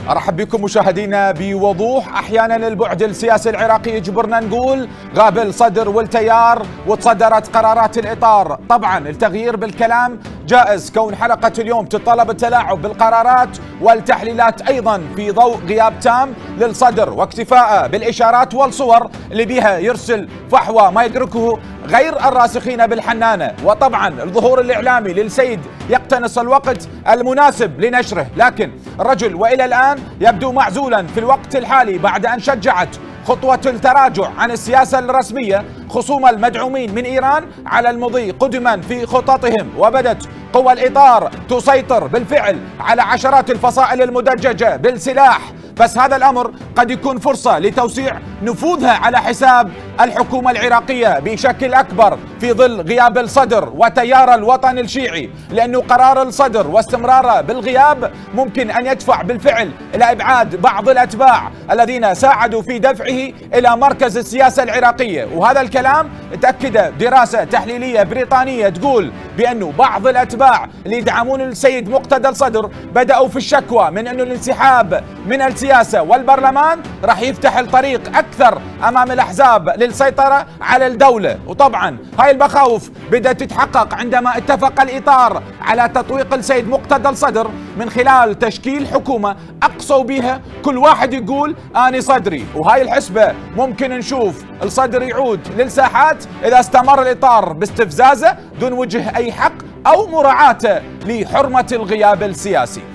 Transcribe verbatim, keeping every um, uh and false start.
ارحب بكم مشاهدينا بوضوح. احيانا البعد السياسي العراقي يجبرنا نقول غاب الصدر والتيار وتصدرت قرارات الاطار. طبعا التغيير بالكلام جائز، كون حلقه اليوم تتطلب التلاعب بالقرارات والتحليلات ايضا في ضوء غياب تام للصدر واكتفاءه بالاشارات والصور اللي بها يرسل فحوى ما يدركه غير الراسخين بالحنانه. وطبعا الظهور الاعلامي للسيد يقتنص الوقت المناسب لنشره، لكن الرجل والى الان يبدو معزولا في الوقت الحالي بعد ان شجعت خطوة التراجع عن السياسة الرسمية خصوم المدعومين من إيران على المضي قدما في خططهم، وبدت قوى الإطار تسيطر بالفعل على عشرات الفصائل المدججة بالسلاح. بس هذا الأمر قد يكون فرصة لتوسيع نفوذها على حساب الحكومة العراقية بشكل أكبر في ظل غياب الصدر وتيار الوطن الشيعي، لأنه قرار الصدر واستمراره بالغياب ممكن أن يدفع بالفعل إلى إبعاد بعض الأتباع الذين ساعدوا في دفعه إلى مركز السياسة العراقية. وهذا الكلام تأكد دراسة تحليلية بريطانية تقول بأنه بعض الأتباع اللي يدعمون السيد مقتدى الصدر بدأوا في الشكوى من أنه الانسحاب من السياسة والبرلمان راح يفتح الطريق أكثر أمام الأحزاب للسيطرة على الدولة. وطبعا هاي المخاوف بدأت تتحقق عندما اتفق الإطار على تطويق السيد مقتدى الصدر من خلال تشكيل حكومة أقصوا بها كل واحد يقول أنا صدري. وهاي الحسبة ممكن نشوف الصدر يعود للساحات إذا استمر الإطار باستفزازه دون وجه أي حق أو مراعاة لحرمة الغياب السياسي.